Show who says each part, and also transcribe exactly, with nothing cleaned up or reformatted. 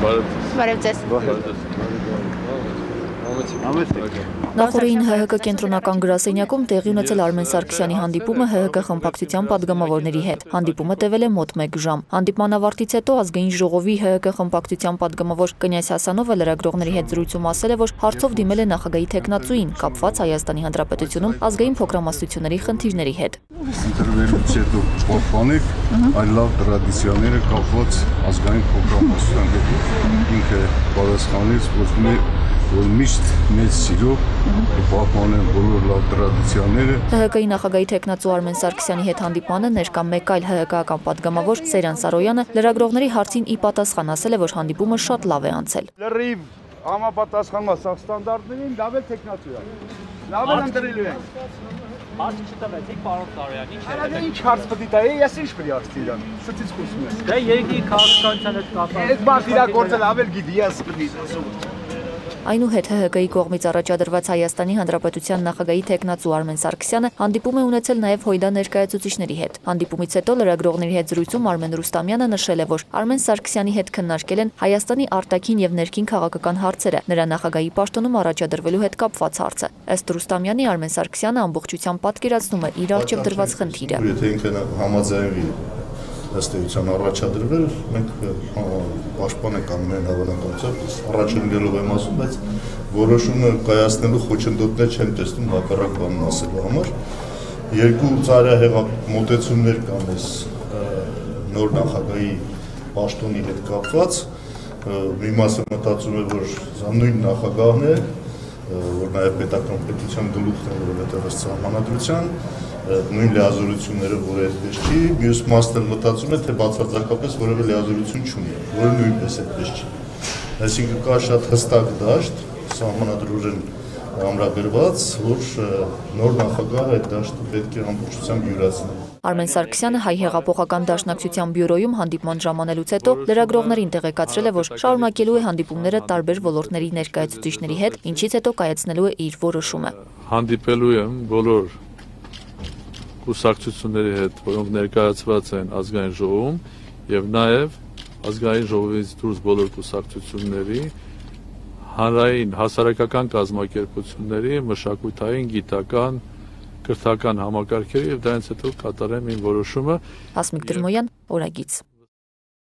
Speaker 1: Բարև ձեզ։
Speaker 2: Նախորդին Հ Հ Կ կենտրոնական գրասենյակում տեղի ունեցել Արմեն Սարգսյանի հանդիպումը Հ Հ Կ խմբակցության պատգամավորների հետ։ Հանդիպումը տևել է մոտ մեկ ժամ։ Հանդիպման ավարտից հետո ազգային ժողովի Հ Հ Կ խմբակցության պատգամավոր Կնյազ Հասանովը լրագրողների հետ զրույցում ասել է, որ հարցով դիմել է նախագահի թեկնածուին, կապված Հայաստանի Հանրապետությունում ազգային փոքրամասնությունների խնդիրների հետ։
Speaker 3: Ինտերվյուից հետո փոխանեք այլ լավ տրադիցիաները կապված ազգային փոքրամասնության հետ։ Ինքը պատասխանեց, որ միշտ մեծ սիրով կպահպանեն բոլոր լավ տրադիցիաները։
Speaker 2: Հ Հ Կ-ի նախագահի թեկնածու Արմեն Սարգսյանի հետ հանդիպմանը ներկա մեկ այլ Հ Հ Կ-ական պատգամավոր Սերյան Սարոյանը լրագրողների հարցին ի պատասխան ասել է, որ հանդիպումը շատ լավ է անցել։
Speaker 3: Լրիվ համապատասխանված սա ստանդարտներին լավ է թեկնածու է։ Լավ է ընտրելու են։
Speaker 4: Հարց չտվեցիք, պարոն Սարոյան, ինչ է։
Speaker 3: Այո, ինչ հարց պետք է տայի, ես ինչ պետք է ասի իրան։ Սծից խոսում ես։
Speaker 4: Դե երկրի քաղաքականության հետ կապված։
Speaker 3: Այդ բան իրագործել ավել գիտի, ես պետք է ասում։
Speaker 2: Այնուհետ Հ Հ Կ-ի կողմից առաջադրված Հայաստանի Հանրապետության նախագահի թեկնածու Արմեն Սարգսյանը հանդիպում է ունեցել նաև Հույդա ներկայացուցիչների հետ։ Հանդիպումից հետո լրագրողների հետ զրույցում Արմեն Ռուստամյանը նշել է, որ Արմեն Սարգսյանի հետ քննարկել են Հայաստանի արտաքին եւ ներքին քաղաքական հարցերը, նրա նախագահի պաշտոնում առաջադրվելու հետ կապված հարցը։ Ըստ Ռուստամյանի Արմեն Սարգսյանը ամբողջությամբ պատկերացնում է իր առջև դրված խնդիրը։
Speaker 3: Եթե ինքը համաձայնվի ըստ էության առաջադրվել, մենք պաշտպան ենք ամեն հավանականությամբ, առաջընկնելով եմ ասում, բայց որոշումը կայացնելու խոչընդոտներ չեմ տեսնում հակառակ բանն ասելու համար։ Երկու ծայրահեղակ մոտեցումներ կան այս նոր նախագահի պաշտոնի հետ կապված, մի մասը մտածում է, որ սա նույն նախագահն է, որ նաև պետական պետության գլուխն է, որովհետև ըստ սահմանադրության նույն լիազորությունները, որ այդպես չի, մյուս մասն մտածում է, թե բացարձակապես որևէ լիազորություն չունի, որը նույնպես այդպես չի։ Այսինքն կա շատ հստակ դաշտ, սահմանադրորեն ամրագրված, որ նոր նախագահը այդ դաշտը պետք է ամբողջությամբ յուրացնի։
Speaker 2: Արմեն Սարգսյանը Հայ հեղափոխական դաշնակցության բյուրոյում հանդիպման ժամանելուց հետո լրագրողներին տեղեկացրել է, որ շարունակելու է հանդիպումները տարբեր ոլորտների ներկայացուցիչների հետ, ինչից հետո կայացնելու է իր որոշումը։
Speaker 5: Հանդիպելու եմ բոլոր կուսակցությունների հետ, որոնք ներկայացված են ազգային ժողովում եւ նաեւ ազգային ժողովից դուրս բոլոր կուսակցությունների, հանրային հասարակական կազմակերպությունների, մշակութային, գիտական, կրթական համակարգերի եւ դրանից հետո կատարեմ իմ որոշումը։
Speaker 2: Հասմիկ Դրմոյան, Օրագիծ։